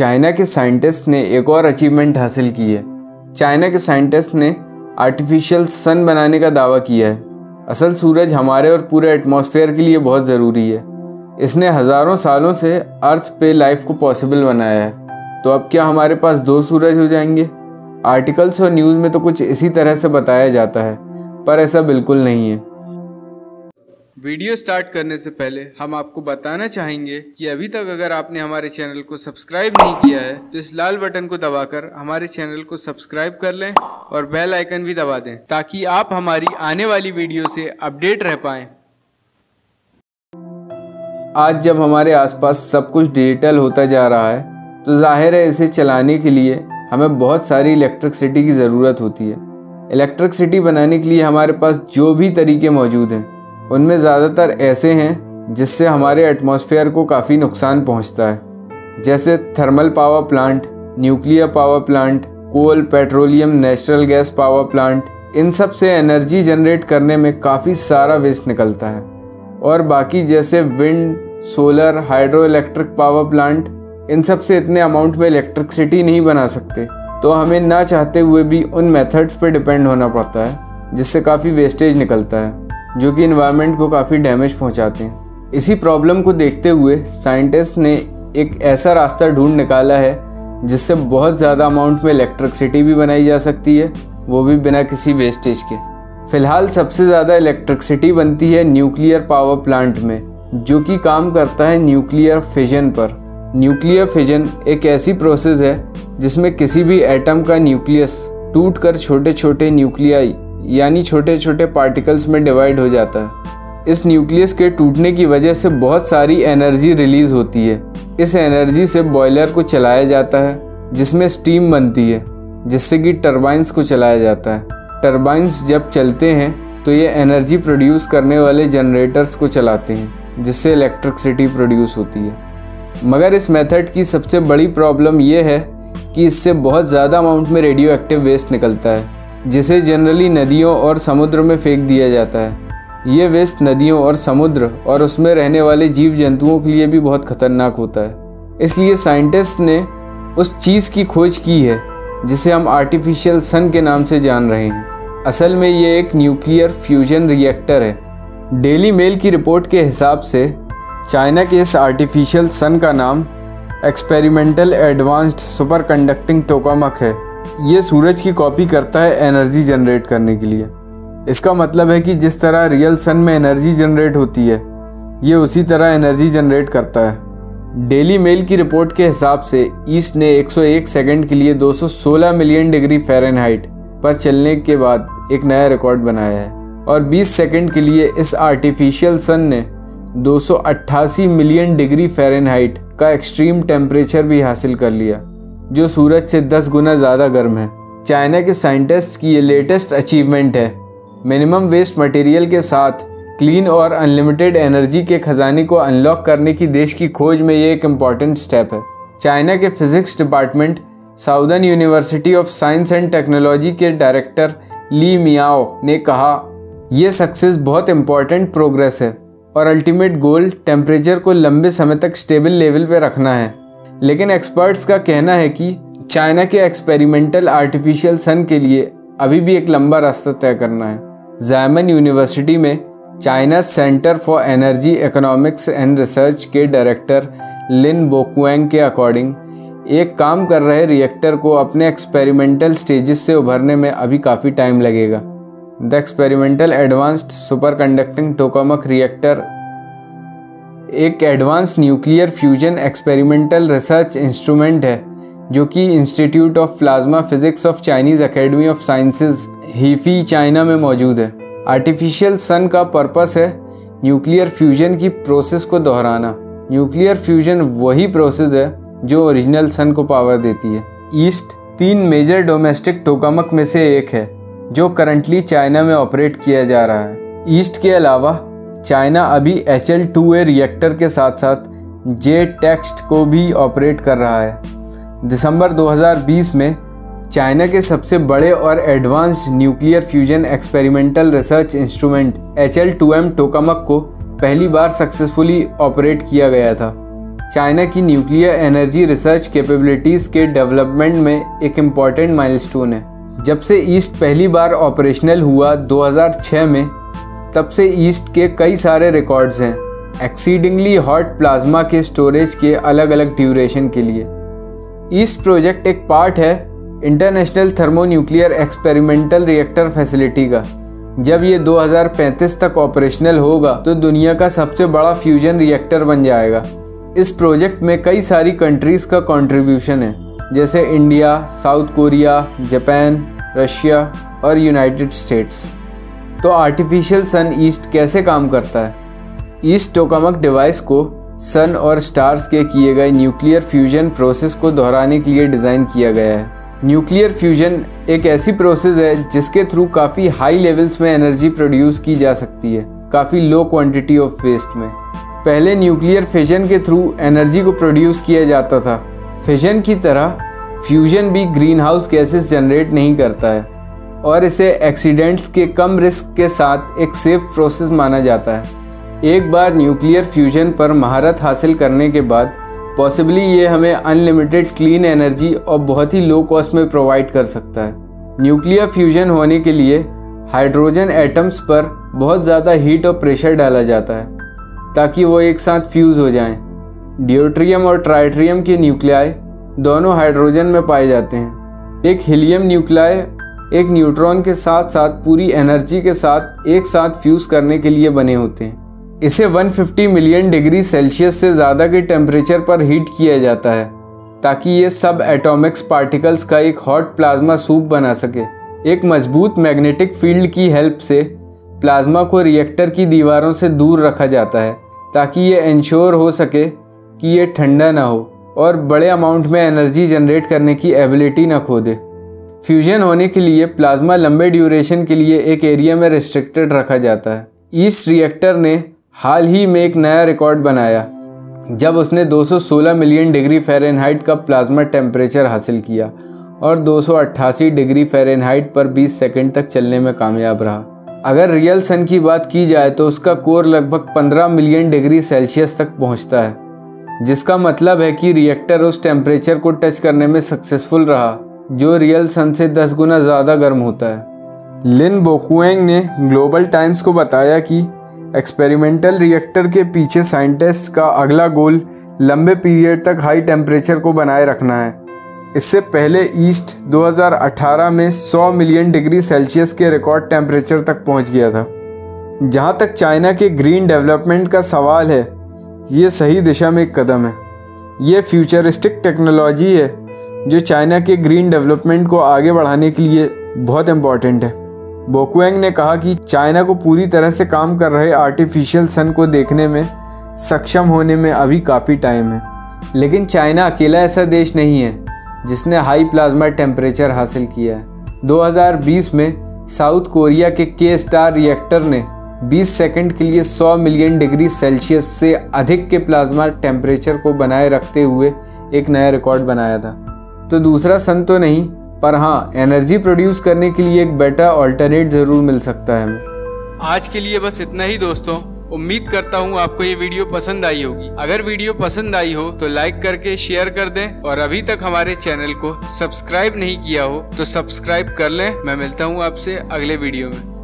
China के scientist ने एक और अचीवमेंट हासिल की है। चाइना के साइंटिस्ट ने आर्टिफिशियल सन बनाने का दावा किया है। असल सूरज हमारे और पूरे एटमॉस्फेयर के लिए बहुत ज़रूरी है। इसने हज़ारों सालों से अर्थ पे लाइफ को पॉसिबल बनाया है। तो अब क्या हमारे पास 2 सूरज हो जाएंगे? आर्टिकल्स और न्यूज़ में तो कुछ इसी तरह से बताया जाता है, पर ऐसा बिल्कुल नहीं है। वीडियो स्टार्ट करने से पहले हम आपको बताना चाहेंगे कि अभी तक अगर आपने हमारे चैनल को सब्सक्राइब नहीं किया है तो इस लाल बटन को दबाकर हमारे चैनल को सब्सक्राइब कर लें और बेल आइकन भी दबा दें ताकि आप हमारी आने वाली वीडियो से अपडेट रह पाएं। आज जब हमारे आसपास सब कुछ डिजिटल होता जा रहा है तो जाहिर है इसे चलाने के लिए हमें बहुत सारी इलेक्ट्रिसिटी की ज़रूरत होती है। इलेक्ट्रिसिटी बनाने के लिए हमारे पास जो भी तरीके मौजूद हैं उनमें ज़्यादातर ऐसे हैं जिससे हमारे एटमॉस्फेयर को काफ़ी नुकसान पहुंचता है, जैसे thermal power plant, nuclear power plant, coal, petroleum, natural gas power plant. इन सब से एनर्जी जनरेट करने में काफ़ी सारा वेस्ट निकलता है। और बाकी जैसे wind, solar, hydro electric power plant, इन सब से इतने अमाउंट में इलेक्ट्रिसिटी नहीं बना सकते, तो हमें ना चाहते हुए भी उन मेथड्स पे डिपेंड होना पड़ता है जिससे काफ़ी वेस्टेज निकलता है जो कि इन्वायरमेंट को काफ़ी डैमेज पहुंचाते हैं। इसी प्रॉब्लम को देखते हुए साइंटिस्ट ने एक ऐसा रास्ता ढूंढ निकाला है जिससे बहुत ज़्यादा अमाउंट में इलेक्ट्रिसिटी भी बनाई जा सकती है, वो भी बिना किसी वेस्टेज के। फ़िलहाल सबसे ज़्यादा इलेक्ट्रिसिटी बनती है न्यूक्लियर पावर प्लांट में, जो कि काम करता है न्यूक्लियर फिजन पर। न्यूक्लियर फिजन एक ऐसी प्रोसेस है जिसमें किसी भी एटम का न्यूक्लियस टूटकर छोटे छोटे न्यूक्लियाई यानी छोटे छोटे पार्टिकल्स में डिवाइड हो जाता है। इस न्यूक्लियस के टूटने की वजह से बहुत सारी एनर्जी रिलीज होती है। इस एनर्जी से बॉयलर को चलाया जाता है जिसमें स्टीम बनती है, जिससे कि टरबाइंस को चलाया जाता है। टरबाइंस जब चलते हैं तो ये एनर्जी प्रोड्यूस करने वाले जनरेटर्स को चलाते हैं जिससे इलेक्ट्रिसिटी प्रोड्यूस होती है। मगर इस मेथड की सबसे बड़ी प्रॉब्लम ये है कि इससे बहुत ज़्यादा अमाउंट में रेडियो एक्टिव वेस्ट निकलता है जिसे जनरली नदियों और समुद्र में फेंक दिया जाता है। ये वेस्ट नदियों और समुद्र और उसमें रहने वाले जीव जंतुओं के लिए भी बहुत खतरनाक होता है। इसलिए साइंटिस्ट ने उस चीज़ की खोज की है जिसे हम आर्टिफिशियल सन के नाम से जान रहे हैं। असल में ये एक न्यूक्लियर फ्यूजन रिएक्टर है। डेली मेल की रिपोर्ट के हिसाब से चाइना के इस आर्टिफिशियल सन का नाम experimental advanced super conducting tokamak है। ये सूरज की कॉपी करता है एनर्जी जनरेट करने के लिए। इसका मतलब है कि जिस तरह रियल सन में एनर्जी जनरेट होती है ये उसी तरह एनर्जी जनरेट करता है। डेली मेल की रिपोर्ट के हिसाब से ईस्ट ने 101 सेकंड के लिए 216 मिलियन डिग्री फ़ारेनहाइट पर चलने के बाद एक नया रिकॉर्ड बनाया है और 20 सेकंड के लिए इस आर्टिफिशियल सन ने 288 मिलियन डिग्री फ़ारेनहाइट का एक्सट्रीम टेम्परेचर भी हासिल कर लिया, जो सूरज से 10 गुना ज़्यादा गर्म है। चाइना के साइंटिस्ट की ये लेटेस्ट अचीवमेंट है। मिनिमम वेस्ट मटेरियल के साथ क्लीन और अनलिमिटेड एनर्जी के खजाने को अनलॉक करने की देश की खोज में ये एक इम्पॉर्टेंट स्टेप है। चाइना के physics department southern university of science and technology के डायरेक्टर ली मियाओ ने कहा, ये सक्सेस बहुत इम्पॉर्टेंट प्रोग्रेस है और अल्टीमेट गोल टेम्परेचर को लंबे समय तक स्टेबल लेवल पर रखना है। लेकिन एक्सपर्ट्स का कहना है कि चाइना के एक्सपेरिमेंटल आर्टिफिशियल सन के लिए अभी भी एक लंबा रास्ता तय करना है। ज़ायमन यूनिवर्सिटी में China center for energy economics and research के डायरेक्टर लिन बोकुएंग के अकॉर्डिंग एक काम कर रहे रिएक्टर को अपने एक्सपेरिमेंटल स्टेजेस से उभरने में अभी काफ़ी टाइम लगेगा। The experimental advanced super conducting tokamak reactor एक advance nuclear fusion experimental research instrument है जो कि institute of plasma physics of Chinese academy of sciences Hefei China में मौजूद है। आर्टिफिशियल सन का पर्पस है न्यूक्लियर फ्यूजन की प्रोसेस को दोहराना। न्यूक्लियर फ्यूजन वही प्रोसेस है जो ओरिजिनल सन को पावर देती है। ईस्ट 3 मेजर डोमेस्टिक टोकामक में से एक है जो करंटली चाइना में ऑपरेट किया जा रहा है। ईस्ट के अलावा चाइना अभी HL2A रिएक्टर के साथ साथ J-TEXT को भी ऑपरेट कर रहा है। दिसंबर 2020 में चाइना के सबसे बड़े और advanced nuclear fusion experimental research instrument HL2M tokamak को पहली बार सक्सेसफुली ऑपरेट किया गया था। चाइना की न्यूक्लियर एनर्जी रिसर्च कैपेबिलिटीज़ के डेवलपमेंट में एक इम्पॉर्टेंट माइलस्टोन है। जब से ईस्ट पहली बार ऑपरेशनल हुआ 2006 में, तब से ईस्ट के कई सारे रिकॉर्ड्स हैं एक्सीडिंगली हॉट प्लाज्मा के स्टोरेज के अलग अलग ड्यूरेशन के लिए। ईस्ट प्रोजेक्ट एक पार्ट है international thermonuclear experimental reactor facility का। जब ये 2035 तक ऑपरेशनल होगा तो दुनिया का सबसे बड़ा फ्यूजन रिएक्टर बन जाएगा। इस प्रोजेक्ट में कई सारी कंट्रीज़ का कंट्रीब्यूशन है, जैसे India, South Korea, Japan, Russia और यूनाइटेड स्टेट्स। तो आर्टिफिशियल सन ईस्ट कैसे काम करता है? ईस्ट टोकामक डिवाइस को सन और स्टार्स के किए गए न्यूक्लियर फ्यूजन प्रोसेस को दोहराने के लिए डिज़ाइन किया गया है। न्यूक्लियर फ्यूजन एक ऐसी प्रोसेस है जिसके थ्रू काफ़ी हाई लेवल्स में एनर्जी प्रोड्यूस की जा सकती है, काफ़ी लो क्वांटिटी ऑफ वेस्ट में। पहले न्यूक्लियर फिजन के थ्रू एनर्जी को प्रोड्यूस किया जाता था। फिजन की तरह फ्यूजन भी ग्रीन हाउस गैसेस जनरेट नहीं करता है और इसे एक्सीडेंट्स के कम रिस्क के साथ एक सेफ प्रोसेस माना जाता है। एक बार न्यूक्लियर फ्यूजन पर महारत हासिल करने के बाद पॉसिबली ये हमें अनलिमिटेड क्लीन एनर्जी और बहुत ही लो कॉस्ट में प्रोवाइड कर सकता है। न्यूक्लियर फ्यूजन होने के लिए हाइड्रोजन एटम्स पर बहुत ज़्यादा हीट और प्रेशर डाला जाता है ताकि वो एक साथ फ्यूज़ हो जाएं। ड्यूटेरियम और ट्राइटेरियम के न्यूक्लियाई दोनों हाइड्रोजन में पाए जाते हैं। एक हीलियम न्यूक्लियाई एक न्यूट्रॉन के साथ साथ पूरी एनर्जी के साथ एक साथ फ्यूज़ करने के लिए बने होते हैं। इसे 150 मिलियन डिग्री सेल्सियस से ज़्यादा के टेम्परेचर पर हीट किया जाता है ताकि ये सब एटॉमिक्स पार्टिकल्स का एक हॉट प्लाज्मा सूप बना सके। एक मजबूत मैग्नेटिक फील्ड की हेल्प से प्लाज्मा को रिएक्टर की दीवारों से दूर रखा जाता है ताकि ये इंश्योर हो सके कि ये ठंडा ना हो और बड़े अमाउंट में एनर्जी जनरेट करने की एबिलिटी ना खो दे। फ्यूजन होने के लिए प्लाज्मा लंबे ड्यूरेशन के लिए एक एरिया में रिस्ट्रिक्टेड रखा जाता है। ईस्ट रिएक्टर ने हाल ही में एक नया रिकॉर्ड बनाया जब उसने 216 मिलियन डिग्री फ़ारेनहाइट का प्लाज्मा टेम्परेचर हासिल किया और 288 डिग्री फ़ारेनहाइट पर 20 सेकंड तक चलने में कामयाब रहा। अगर रियल सन की बात की जाए तो उसका कोर लगभग 15 मिलियन डिग्री सेल्सियस तक पहुंचता है, जिसका मतलब है कि रिएक्टर उस टेम्परेचर को टच करने में सक्सेसफुल रहा जो रियल सन से 10 गुना ज़्यादा गर्म होता है। लिन बोकुएंग ने ग्लोबल टाइम्स को बताया कि एक्सपेरिमेंटल रिएक्टर के पीछे साइंटिस्ट्स का अगला गोल लंबे पीरियड तक हाई टेम्परेचर को बनाए रखना है। इससे पहले ईस्ट 2018 में 100 मिलियन डिग्री सेल्सियस के रिकॉर्ड टेम्परेचर तक पहुंच गया था। जहां तक चाइना के ग्रीन डेवलपमेंट का सवाल है, ये सही दिशा में एक कदम है। ये फ्यूचरिस्टिक टेक्नोलॉजी है जो चाइना के ग्रीन डेवलपमेंट को आगे बढ़ाने के लिए बहुत इम्पॉर्टेंट है। बोकुएंग ने कहा कि चाइना को पूरी तरह से काम कर रहे आर्टिफिशियल सन को देखने में सक्षम होने में अभी काफ़ी टाइम है, लेकिन चाइना अकेला ऐसा देश नहीं है जिसने हाई प्लाज्मा टेम्परेचर हासिल किया है। 2020 में साउथ कोरिया के के स्टार रिएक्टर ने 20 सेकंड के लिए 100 मिलियन डिग्री सेल्सियस से अधिक के प्लाज्मा टेम्परेचर को बनाए रखते हुए एक नया रिकॉर्ड बनाया था। तो दूसरा सन तो नहीं, पर हाँ, एनर्जी प्रोड्यूस करने के लिए एक बेटर ऑल्टरनेट ज़रूर मिल सकता है हमें। आज के लिए बस इतना ही दोस्तों। उम्मीद करता हूँ आपको ये वीडियो पसंद आई होगी। अगर वीडियो पसंद आई हो तो लाइक करके शेयर कर दें और अभी तक हमारे चैनल को सब्सक्राइब नहीं किया हो तो सब्सक्राइब कर लें। मैं मिलता हूँ आपसे अगले वीडियो में।